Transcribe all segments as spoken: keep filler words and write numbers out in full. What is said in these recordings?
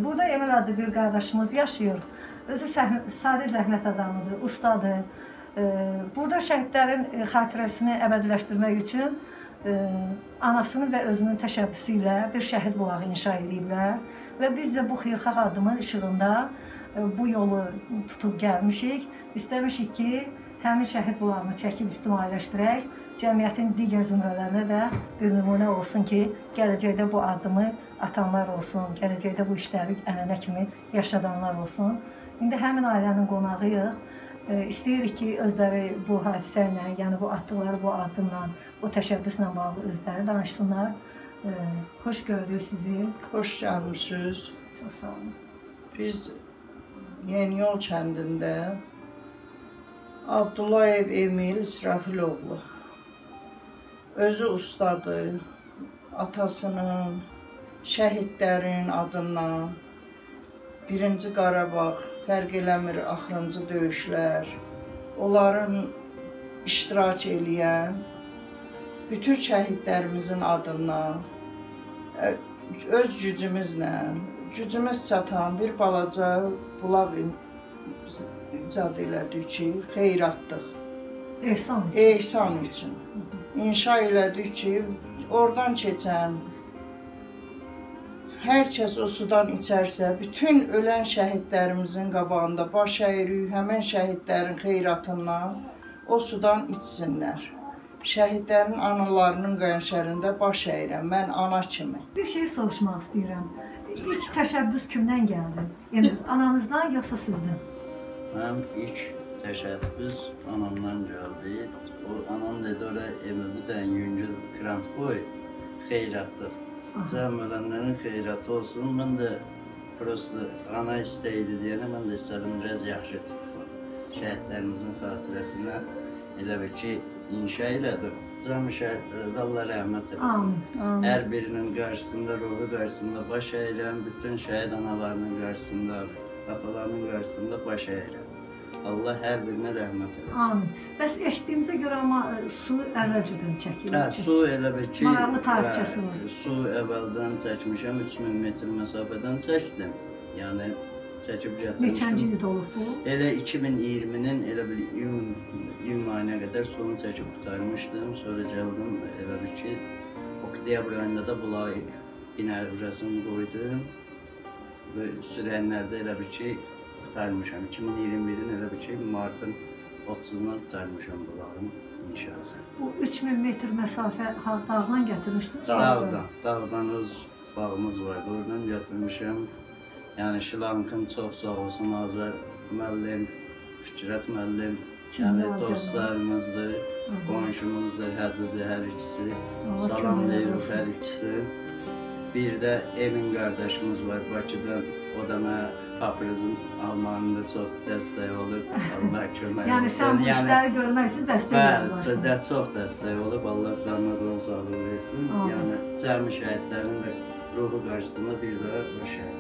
Burada Emel adlı bir qardaşımız yaşayır. Özü sadə zəhmət adamıdır, ustadır. Burada şəhidlərin xatirəsini əbədiləşdirmək üçün anasının və özünün təşəbbüsü ilə bir şəhid bulağı inşa ediblər. Və biz də bu xeyirxah addımın işığında bu yolu tutub gəlmişik. İstəmişik ki, həmin şəhid bulağını çəkib ictimailəşdirək, cəmiyyətin digər zümrələrinə də bir nümunə olsun ki, gələcəkdə bu addımı atanlar olsun, gələcəkdə bu işləri ənənə kimi yaşadanlar olsun. İndi həmin ailənin qonağıyıq. İstəyirik ki, özləri bu hadisə ilə, yəni bu atdıqları bu addımla, bu təşəbbüslə bağlı özləri danışsınlar. Xoş gördük sizi. Xoş gəlmişsiniz. Çox sağ olun. Biz Yeniyol kəndində Abdullayev Emil İsrafiloğlu özü ustadır, atasının, şəhidlərin adından Birinci Qarabağ, fərq eləmir axırıncı döyüşlər, onların iştirak eləyən bütün şəhidlərimizin adından öz gücümüzlə, gücümüz çatan bir balaca bulaq icad elədik ki, xeyratlıq, ehsan üçün. ehsan üçün. İnşa elədik ki, oradan keçən hər kəs o sudan içərsə, bütün ölən şəhidlərimizin qabağında baş əyirik, həmən şəhidlərin xeyratından o sudan içsinlər. Şəhidlərin analarının qənşərində baş əyirəm, mən ana kimi. Bir şey soruşmaq istəyirəm. İlk təşəbbüs kimdən gəldi? Yəni, ananızdan yoxsa sizdən? Mənim ilk təşəbbüs anamdan gəldi. O, anam dedi, oraya Emil bir dənə yüngül krant qoy, xeyratlıq. Cəm ölənlərin xeyratı olsun. Mən də prosto ana istəyirdi deyənə, mən də istədim biraz yaxşı çıxsın. Şəhidlərimizin xatirəsinə elə bir ki, inşa elədim. Cəm şəhidlərə də Allah rəhmət eləsin. Hər birinin qarşısında, ruhu qarşısında baş əyirəm, bütün şəhid analarının qarşısında, atalarının qarşısında baş əyirəm. Allah hər birinə rəhmət eləsin. Amin. Bəs eşitdiyimizə görə amma su əvvəlcədən çəkilir. Hə, su elə bir ki, maraqlı tarixçəsi var. Su əvvəldən çəkmişəm, üç min metr məsafədən çəkdim. Yəni, çəkib gətirmişəm. Neçənci ildə olub bu? Elə iki min iyirminin elə bir iyun, iyun ayına qədər suyunu çəkib qutarmışdım. Sonra gəldim, elə bir ki, oktyabr ayında da bulağı inərvrəsini qoydum. Və sürənlərdə elə bir ki, qutarmışam. iki min iyirmi birin elə bir ki, martın otuzundan qutarmışam bulağın inşası. Bu üç min metr məsafə dağdan gətirmişdiniz? Dağdan, dağdan öz bağımız vardı, oradan gətirmişəm. Yəni Şilankın çox sağ olsun, Azər müəllim, Fikrət müəllim, yəni dostlarımızdır, qonşumuzdur, Həzidir hər ikisi, salamlayırıq hər ikisi. Bir də Emin qardaşımız var Bakıdan, o da mənə paprizin almanında çox dəstək olub, Allah kömək olsun. Yəni sən bu işləri görmək üçün dəstək olursun? Bəli, çox dəstək olub, Allah canınızdan sağlıq versin. Yəni cəmi şəhidlərin də ruhu qarşısında bir daha baş əyirik.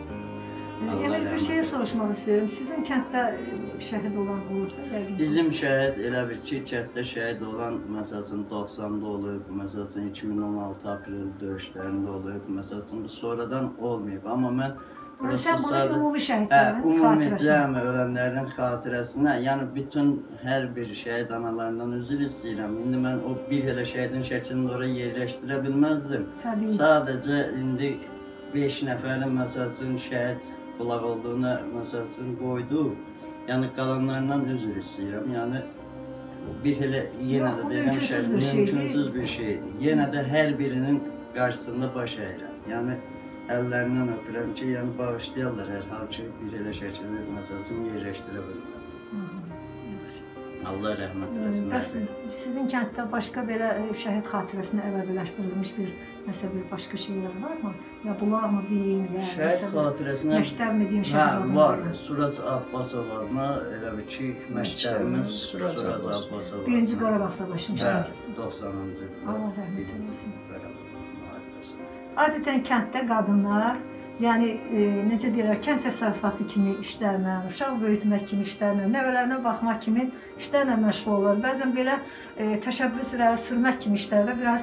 Elə bir şey soruşmaq istəyirəm. Sizin kənddə şəhid olan olurdu? Bizim şəhid elə bir ki, kənddə şəhid olan, məsəl üçün doxsanda olub, məsəl üçün iki min on altı aprel döyüşlərində olub, məsəl üçün sonradan olmayıb. Amma mən sən bunu ümumi şəhidlərin xatirəsinə? Ümumi cəmi ölənlərin xatirəsinə, yəni bütün hər bir şəhid analarından üzr istəyirəm. İndi mən o bir elə şəhidin şəklini oraya yerləşdirə bilməzdim. Sadəcə indi beş nəfərin məsəl üçün şəhid bulaq olduğuna məsəl üçün qoydu. Yəni qalanlarından üzr istəyirəm. Yəni bir elə yenə də deyəcəm şəhid mümkünsüz bir şeydir. Yenə də hər birinin qarşısında baş əyirəm. Yəni əllərindən öpürəm ki, yəni bağışlayarlar hər hal ki, bir elə şəkildə məsəl üçün yerləşdirə bilməm. Allah rəhmət eləsin. Bəs sizin kənddə başqa belə şəhid xatirəsinə əbədiləşdirilmiş bir nəsə bir başqa şeylər varmı? Ya bulaq mı deyin, ya şəhid xatirəsinə məktəb mi deyin, şəhid var. Suraj Abbasovlarına elə bir ki, məktəbimiz Suraj Abbasovlar. Birinci Qarabağ Savaşı'nın şəhid. doxsanıncı ildə. Allah rəhmət eləsin. Adətən kənddə qadınlar, yəni necə deyirlər, kənd təsərrüfatı kimi işlərlə, uşaq böyütmək kimi işlərlə, nəvələrinə baxmaq kimi işlərlə məşğul olur. Bəzən belə təşəbbüs ilə sürmək kimi işlərdə biraz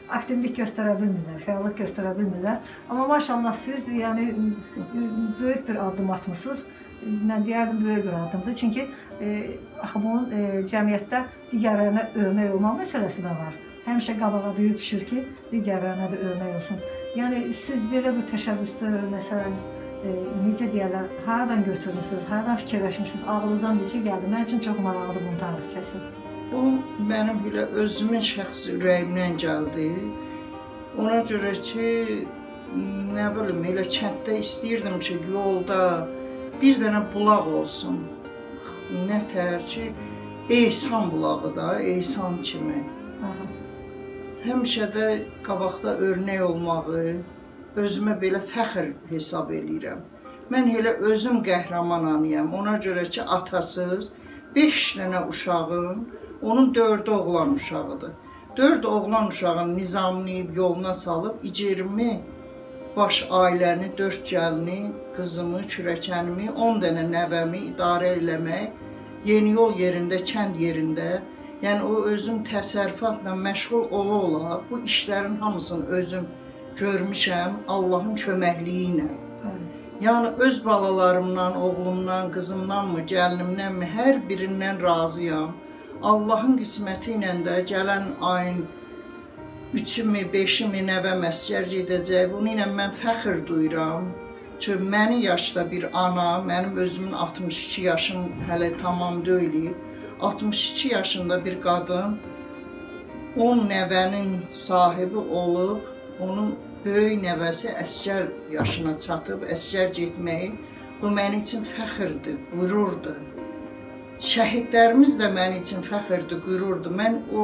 aktivlik göstərə bilmirlər, fəallıq göstərə bilmirlər. Amma maşallah siz yəni böyük bir addım atmısınız. Mən deyərdim böyük bir addımdır. Çünki e, axı bunun e, cəmiyyətdə digərlərinə örnək olmaq məsələsi də var. Həmişə qabağa büyük düşür ki, digərlərinə də örnək olsun. Yəni siz belə bir təşəbbüsü məsələn e, necə deyərlər, haradan götürmüsünüz, haradan fikirləşmişsiniz, ağlınızdan necə gəldi? Mən üçün çox maraqlıdır bunun tarixçəsi. Bu mənim belə özümün şəxsi ürəyimdən gəldi. Ona görə ki, nə bilim, elə kənddə istəyirdim ki, yolda bir dənə bulaq olsun. Nə tər ki, Eysan bulağı da, Eysan kimi. Aha. Həmişə də qabaqda örnək olmağı özümə belə fəxr hesab edirəm. Mən elə özüm qəhrəman anıyam. Ona görə ki, atasız beş dənə uşağın, onun dördü oğlan uşağıdır. Dörd oğlan uşağını nizamlayıb, yoluna salıb, iyirmi baş ailəni, dörd gəlini, qızımı, kürəkənimi, on dənə nəvəmi idarə eləmək, yeni yol yerində, kənd yerində, yəni o özüm təsərrüfatla məşğul ola-ola bu işlərin hamısını özüm görmüşəm Allahın köməkliyi ilə. Yəni öz balalarımdan, oğlumdan, qızımdanmı, gəlinimdənmi, hər birindən razıyam. Allahın qisməti ilə də gələn ayın üçümü, beşimi nəvəm əsgər gedəcək. Bunun ilə mən fəxr duyuram ki, məni yaşda bir ana, mənim özümün altmış iki yaşım hələ tamam deyil. altmış iki yaşında bir qadın on nəvənin sahibi olub, onun böyük nəvəsi əsgər yaşına çatıb, əsgər getməyi, bu mənim üçün fəxrdir, qürurdur. Şəhidlərimiz də mənim üçün fəxrdir, qürurdur. Mən o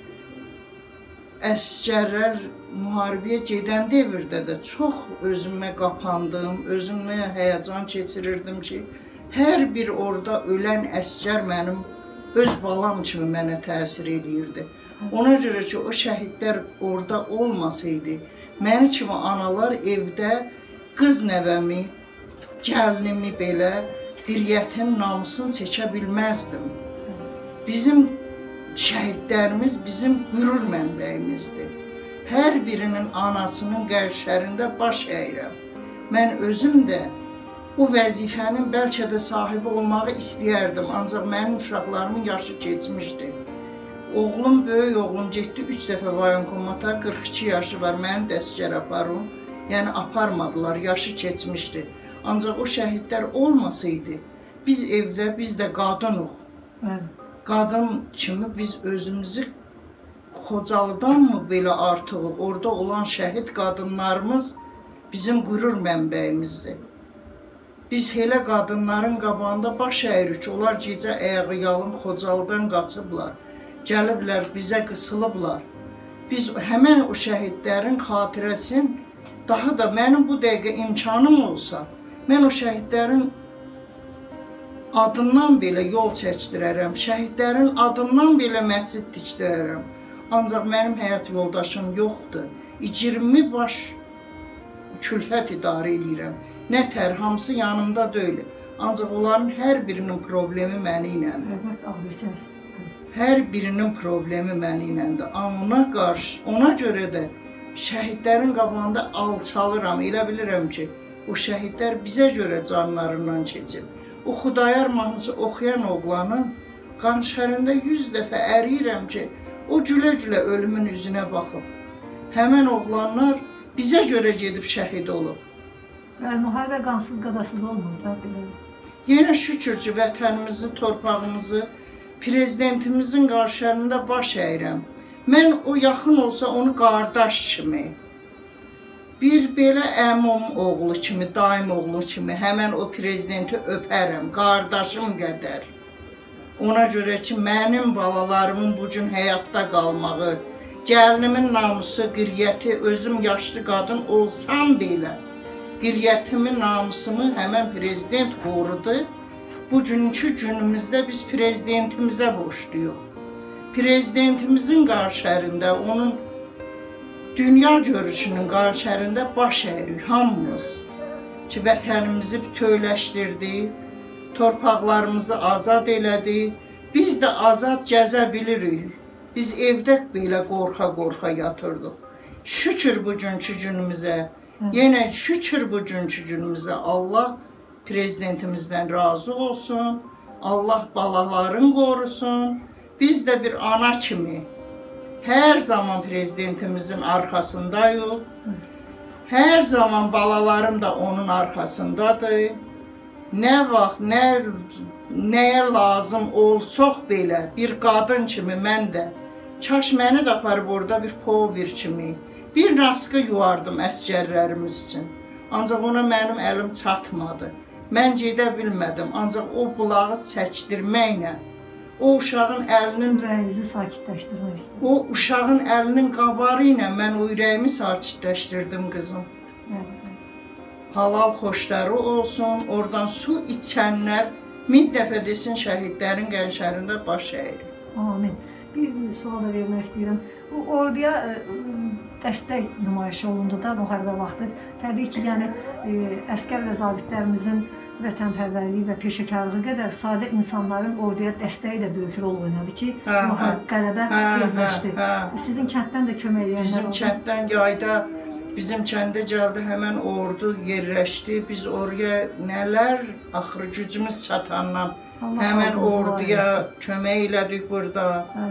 əsgərlər müharibəyə gedən devirdə də çox özümə qapandım, özümlə həyəcan keçirirdim ki, hər bir orada ölən əsgər mənim öz balam kimi mənə təsir edirdi. Ona görə ki, o şəhidlər orada olmasaydı, mənim kimi analar evdə qız nəvəmi, gəlinimi belə, qiriyyətin namusunu çəkə bilməzdim. Bizim şəhidlərimiz bizim qürur mənbəyimizdir. Hər birinin anasının qəlşərində baş əyirəm. Mən özüm də o vəzifənin bəlkə də sahibi olmağı istəyərdim, ancaq mənim uşaqlarımın yaşı keçmişdi. Oğlum, böyük oğlum getdi, üç dəfə voyinkomata, qırx iki yaşı var, məni də əsgər aparım. Yəni aparmadılar, yaşı keçmişdi. Ancaq o şəhidlər olmasaydı, biz evdə, biz də qadınıq. Qadın kimi biz özümüzü Xocalıdanmı belə artıq, orada olan şəhid qadınlarımız bizim qürur mənbəyimizdir. Biz elə qadınların qabağında baş əyirik ki, onlar gecə ayağı yalın Xocalıdan qaçıblar, gəliblər, bizə qısılıblar. Biz həmən o şəhidlərin xatirəsini, daha da mənim bu dəqiqə imkanım olsa, mən o şəhidlərin adından belə yol çəkdirərəm, şəhidlərin adından belə məscid tikdirərəm. Ancaq mənim həyat yoldaşım yoxdur. iyirmi baş külfət idarə edirəm. Nə tər, hamısı yanımda deyil. Ancaq onların hər birinin problemi məni iləndir. Hər birinin problemi məni iləndir. Amma ona qarşı, ona görə də şəhidlərin qabağında alçalıram. Elə bilirəm ki, o şəhidlər bizə görə canlarından keçib. O Xudayar mahnısı oxuyan oğlanın qanşərində yüz dəfə əriyirəm ki, o gülə-gülə ölümün üzünə baxıb. Həmən oğlanlar bizə görə gedib şəhid olub. Yəni, müharibə qansız qadasız olmur da belə. Yenə şükür ki, vətənimizi, torpağımızı, prezidentimizin qarşılarında baş əyirəm. Mən o yaxın olsa onu qardaş kimi, bir belə əmim oğlu kimi, daim oğlu kimi həmən o prezidenti öpərəm, qardaşım qədər. Ona görə ki, mənim balalarımın bugün həyatda qalmağı, gəlinimin namusu, qiriyyəti, özüm yaşlı qadın olsam belə, qiriyyətimin namusumu həmən prezident qorudu. Bugünkü günümüzdə biz prezidentimizə borçluyuq. Prezidentimizin qarşılarında, onun dünya görüşünün qarşılarında baş əyirik hamımız ki, vətənimizi bütövləşdirdi, torpaqlarımızı azad elədi, biz də azad gəzə bilirik. Biz evdə belə qorxa-qorxa yatırdıq. Şükür bugünkü günümüzə. Yenə şükür bugünkü günümüzə. Allah prezidentimizdən razı olsun. Allah balaların qorusun. Biz də bir ana kimi hər zaman prezidentimizin arxasındayıq. Hər zaman balalarım da onun arxasındadır. Nə vaxt, nə, nəyə lazım olsaq belə bir qadın kimi mən də kaş məni də aparıb orada bir pover kimi bir raskı yuvardım əsgərlərimiz üçün. Ancaq ona mənim əlim çatmadı. Mən gedə bilmədim. Ancaq o bulağı çəkdirməklə o uşağın əlinin ürəyinizi sakitləşdirmək istəyirəm. O uşağın əlinin qabarı ilə mən o ürəyimi sakitləşdirdim qızım. Halal xoşları olsun, oradan su içənlər min dəfə desin şəhidlərin qənşərində baş əyir. Amin. Bir sual da vermək istəyirəm. Bu orduya ə, dəstək nümayişi olundu da müharibə vaxtı. Təbii ki, yəni ə, əskər və zabitlərimizin vətənpərvərliyi və peşəkarlığı qədər sadə insanların orduya dəstəyi də böyük rol oynadı ki, qələbə tezləşdi. Sizin kənddən də kömək edənlər Bizim kənddən yayda Bizim kəndə gəldi, həmən ordu yerləşdi. Biz oraya nələr, axırı gücümüz çatandan həmən orduya kömək elədik burada.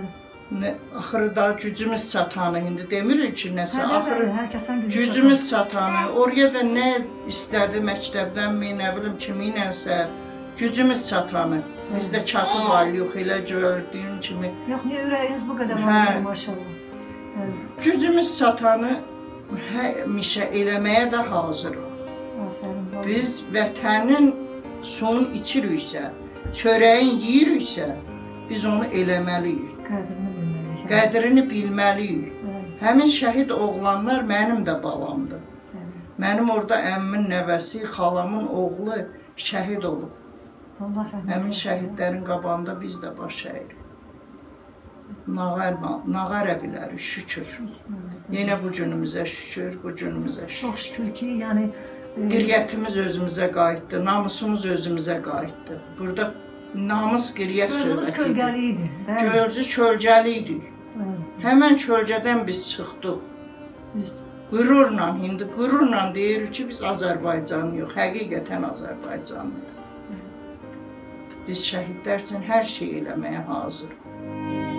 Axırı da gücümüz çatanı, indi demirik ki, nəsə, axırı gücümüz çatanı. Oraya da nə istədi məktəbdən mi, nə bilim kimi nənsə, gücümüz çatanı. Biz də kasıb aylıyıq, elə gördüyün kimi. Yox, niyə ürəyiniz bu qədər var, maşallah. Gücümüz çatanı həmişə eləməyə də hazırıq. Biz vətənin suyunu içiriksə, çörəyin yeyiriksə, biz onu eləməliyik. Qədrini bilməliyik. Qədrini bilməliyik. Həmin şəhid oğlanlar mənim də balamdır. Mənim orada əmmin nəvəsi, xalamın oğlu şəhid olub. Həmin şəhidlərin qabağında biz də baş əyirik. Nağara bilərik, şükür. Yenə bu günümüzə şükür, bu günümüzə şükür. Çox şükür ki, yəni... Qiriyyətimiz özümüzə qayıtdı, namusumuz özümüzə qayıtdı. Burada namus qiriyyət söhbəti idi. Gözümüz kölgəli idi. Gözümüz kölgəli idi. Həmən kölgədən biz çıxdıq. Qürurla, indi qürurla deyirik ki, biz Azərbaycanlıyıq, həqiqətən Azərbaycanlıyıq. Biz şəhidlər üçün hər şey eləməyə hazırıq.